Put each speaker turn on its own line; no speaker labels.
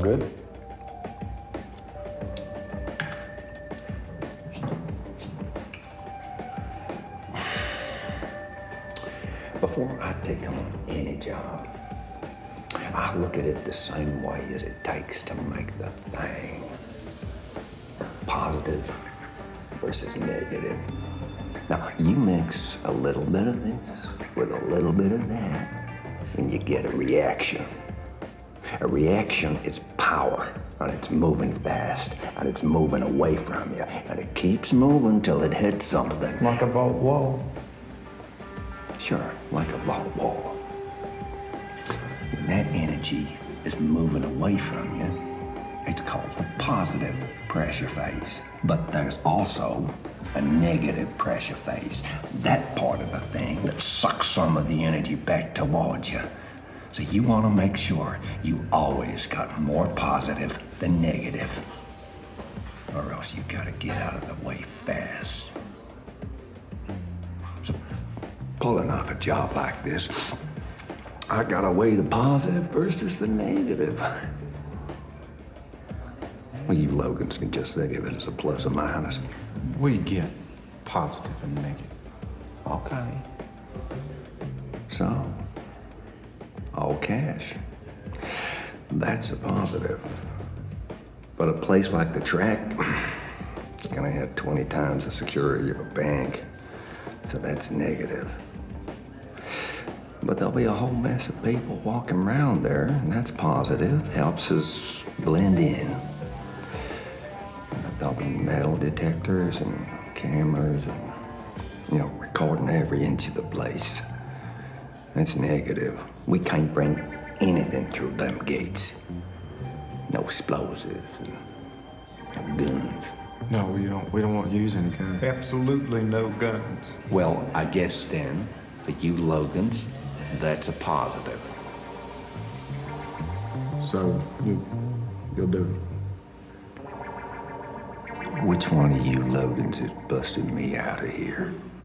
good?
Before I take on any job, I look at it the same way as it takes to make the thing. Positive versus negative. Now, you mix a little bit of this with a little bit of that, and you get a reaction. A reaction is power, and it's moving fast, and it's moving away from you, and it keeps moving till it hits something.
Like a vault wall.
Sure, like a vault wall. When that energy is moving away from you, it's called the positive pressure phase. But there's also a negative pressure phase. That part of the thing that sucks some of the energy back towards you. So you want to make sure you always got more positive than negative. Or else you gotta get out of the way fast. So pulling off a job like this, I gotta weigh the positive versus the negative. Well, you Logans can just think of it as a plus or minus.
We get positive and negative.
Okay. So, all cash. That's a positive. But a place like the track, it's gonna have 20 times the security of a bank. So that's negative. But there'll be a whole mess of people walking around there, and that's positive. Helps us blend in. There'll be metal detectors and cameras and, recording every inch of the place. That's negative. We can't bring anything through them gates. No explosives and no guns.
No, we don't want to use any guns.
Absolutely no guns.
Well, I guess then, for you Logans, that's a positive.
So, you'll do it.
Which one of you Logans is busting me out of here?